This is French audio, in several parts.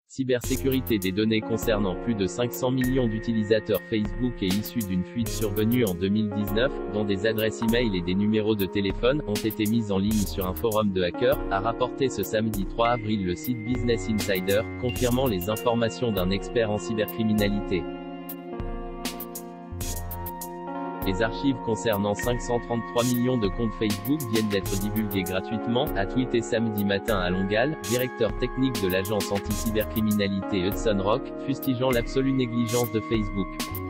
Cybersécurité des données concernant plus de 500 millions d'utilisateurs Facebook est issue d'une fuite survenue en 2019, dont des adresses e-mail et des numéros de téléphone ont été mises en ligne sur un forum de hackers, a rapporté ce samedi 3 avril le site Business Insider, confirmant les informations d'un expert en cybercriminalité. Les archives concernant 533 millions de comptes Facebook viennent d'être divulguées gratuitement, a tweeté samedi matin Alon Gall, directeur technique de l'agence anti-cybercriminalité Hudson Rock, fustigeant l'absolue négligence de Facebook.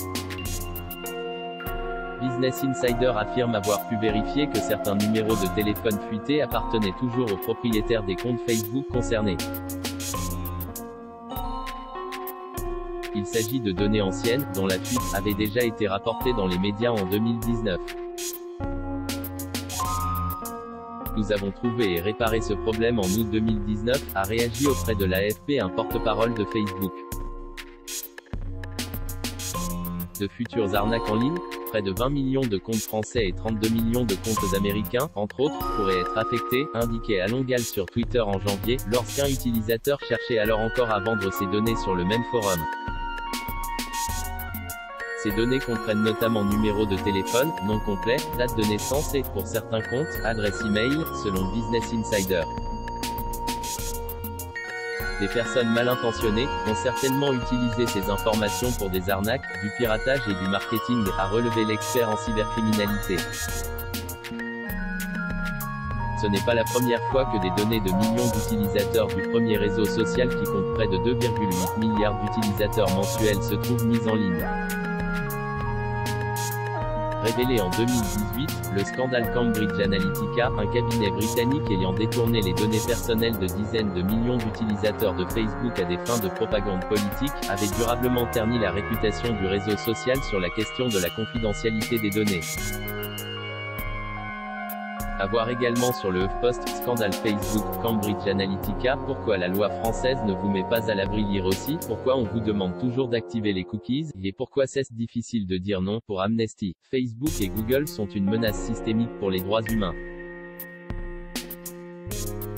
Business Insider affirme avoir pu vérifier que certains numéros de téléphone fuités appartenaient toujours aux propriétaires des comptes Facebook concernés. Il s'agit de données anciennes, dont la fuite avait déjà été rapportée dans les médias en 2019. Nous avons trouvé et réparé ce problème en août 2019, a réagi auprès de l'AFP un porte-parole de Facebook. De futures arnaques en ligne, près de 20 millions de comptes français et 32 millions de comptes américains, entre autres, pourraient être affectés, indiquait Alon Gall sur Twitter en janvier, lorsqu'un utilisateur cherchait alors encore à vendre ses données sur le même forum. Ces données comprennent notamment numéro de téléphone, nom complet, date de naissance et, pour certains comptes, adresse e-mail, selon Business Insider. Des personnes mal intentionnées ont certainement utilisé ces informations pour des arnaques, du piratage et du marketing, a relevé l'expert en cybercriminalité. Ce n'est pas la première fois que des données de millions d'utilisateurs du premier réseau social qui compte près de 2,8 milliards d'utilisateurs mensuels se trouvent mises en ligne. Révélé en 2018, le scandale Cambridge Analytica, un cabinet britannique ayant détourné les données personnelles de dizaines de millions d'utilisateurs de Facebook à des fins de propagande politique, avait durablement terni la réputation du réseau social sur la question de la confidentialité des données. À voir également sur le HuffPost, scandale Facebook, Cambridge Analytica, pourquoi la loi française ne vous met pas à l'abri, lire aussi, pourquoi on vous demande toujours d'activer les cookies, et pourquoi c'est difficile de dire non, pour Amnesty. Facebook et Google sont une menace systémique pour les droits humains.